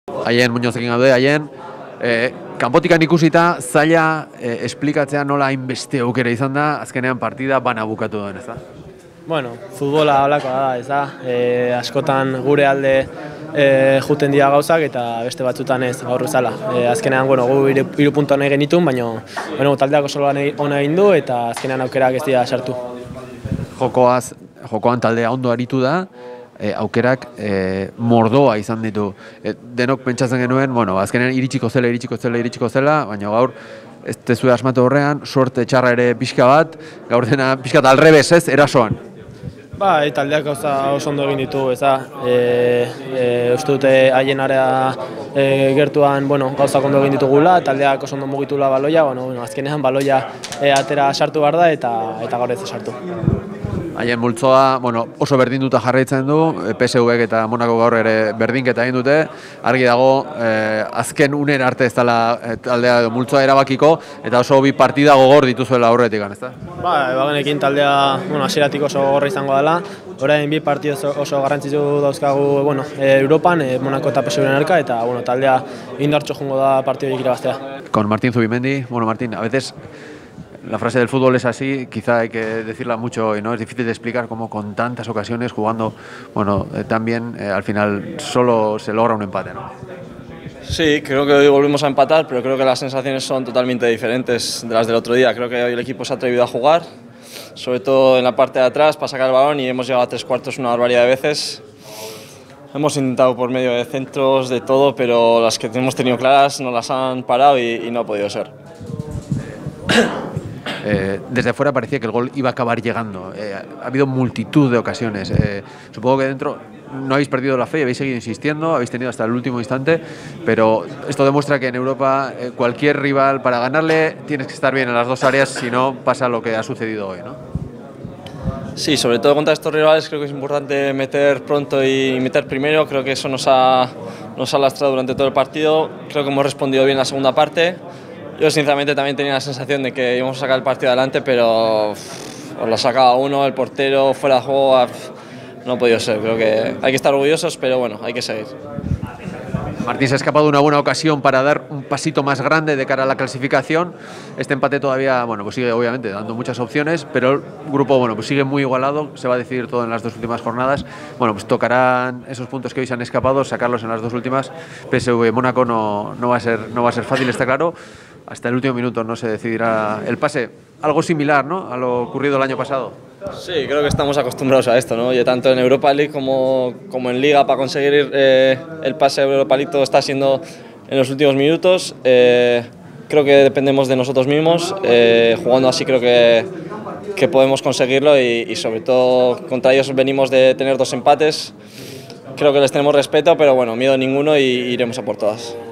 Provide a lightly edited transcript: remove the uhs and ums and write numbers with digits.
Haien Muñozekin gaude, haien kanpotikan ikusita zaila esplikatzea nola hainbeste aukera izan da, azkenean partida bana bukatu duen, ez da? Bueno, futbola holakoa da, ez da? Askotan gure alde juten dira gauzak eta beste batzutan ez, gaur bezala. Azkenean, bueno, gu 3 puntu nahi genitun, baina taldeak oso ona egin du eta azkenean aukerak ez dira sartu. Jokoan taldea ondo aritu da, aukerak mordoa izan ditu. Denok pentsatzen genuen, bueno, azkenean iritsiko zela, baina gaur ez tezue asmatu horrean, suerte txarra ere pixka bat, gaur dena pixka bat alrebez ez, erasoan. Taldeak gauza oso ondo egin ditu, ez da? Uste dute haien area gertuan gauzak ondo egin ditugula, taldeak oso ondo mugitula baloia, azkenean baloia atera sartu behar da eta gaur ez sartu. Haien multzoa oso berdinduta jarraitzen du, PSV-ek eta Monako gaur ere berdinketa egin dute, argi dago azken unera arte ez dela taldea edo multzoa erabakiko, eta oso bi partida gogor dituzuela aurretik, ez da? Bagenekin taldea hasieratik oso gogorra izango dela, orain bi partida oso garrantzitsu dauzkagu Europan, Monako eta PSV-ren arka, eta taldea indartxo joango da partidorik irabaztea. Con Martín Zubimendi, Martín, a veces la frase del fútbol es así, quizá hay que decirla mucho y no es difícil de explicar cómo con tantas ocasiones jugando, tan bien, al final solo se logra un empate, ¿no? Sí, creo que hoy volvimos a empatar, pero creo que las sensaciones son totalmente diferentes de las del otro día. Creo que hoy el equipo se ha atrevido a jugar, sobre todo en la parte de atrás para sacar el balón y hemos llegado a 3 cuartos una barbaridad de veces. Hemos intentado por medio de centros, de todo, pero las que hemos tenido claras no las han parado y no ha podido ser. Desde fuera parecía que el gol iba a acabar llegando. Ha habido multitud de ocasiones. Supongo que dentro no habéis perdido la fe y habéis seguido insistiendo, habéis tenido hasta el último instante, pero esto demuestra que en Europa cualquier rival, para ganarle tienes que estar bien en las dos áreas, si no pasa lo que ha sucedido hoy, ¿no? Sí, sobre todo contra estos rivales creo que es importante meter pronto y meter primero. Creo que eso nos ha lastrado durante todo el partido. Creo que hemos respondido bien la segunda parte. Yo sinceramente también tenía la sensación de que íbamos a sacar el partido adelante, pero lo ha sacado uno, el portero, fuera de juego, no ha podido ser. Creo que hay que estar orgullosos, pero bueno, hay que seguir. Martín se ha escapado de una buena ocasión para dar un pasito más grande de cara a la clasificación. Este empate todavía, sigue obviamente dando muchas opciones, pero el grupo, sigue muy igualado, se va a decidir todo en las 2 últimas jornadas. Tocarán esos puntos que hoy se han escapado, sacarlos en las 2 últimas. PSV Mónaco no va a ser fácil, está claro. Hasta el último minuto no se decidirá el pase. Algo similar, ¿no?, a lo ocurrido el año pasado. Sí, creo que estamos acostumbrados a esto, ¿no? Y tanto en Europa League como en Liga, para conseguir el pase a Europa League todo está siendo en los últimos minutos. Creo que dependemos de nosotros mismos. Jugando así creo que podemos conseguirlo y sobre todo contra ellos venimos de tener 2 empates. Creo que les tenemos respeto, pero miedo ninguno y iremos a por todas.